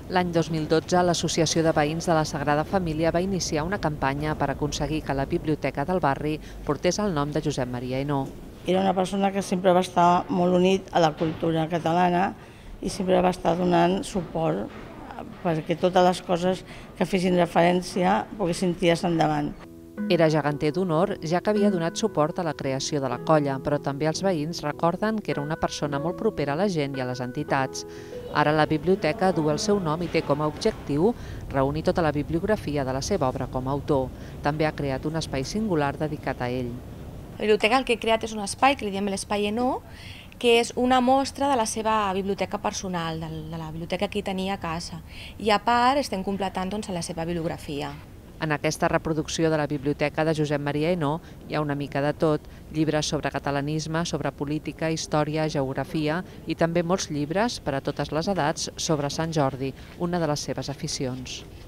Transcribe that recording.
L'any 2012, l'Associació de Veïns de la Sagrada Família va iniciar una campanya per aconseguir que la biblioteca del barri portés el nom de Josep Maria Hainaut. Era una persona que sempre va estar molt unit a la cultura catalana i sempre va estar donant suport perquè totes les coses que fessin referència poguessin tirar-se endavant. Era geganter d'honor, ja que havia donat suport a la creació de la colla, però també els veïns recorden que era una persona molt propera a la gent i a les entitats. Ara la biblioteca du el seu nom i té com a objectiu reunir tota la bibliografia de la seva obra com a autor. També ha creat un espai singular dedicat a ell. La biblioteca el que ha creat és un espai, que li diem l'Espai Hainaut, que és una mostra de la seva biblioteca personal, de la biblioteca que tenia a casa. I a part estem completant la seva bibliografia. En aquesta reproducció de la biblioteca de Josep Maria Hainaut hi ha una mica de tot, llibres sobre catalanisme, sobre política, història, geografia i també molts llibres per a totes les edats sobre Sant Jordi, una de les seves aficions.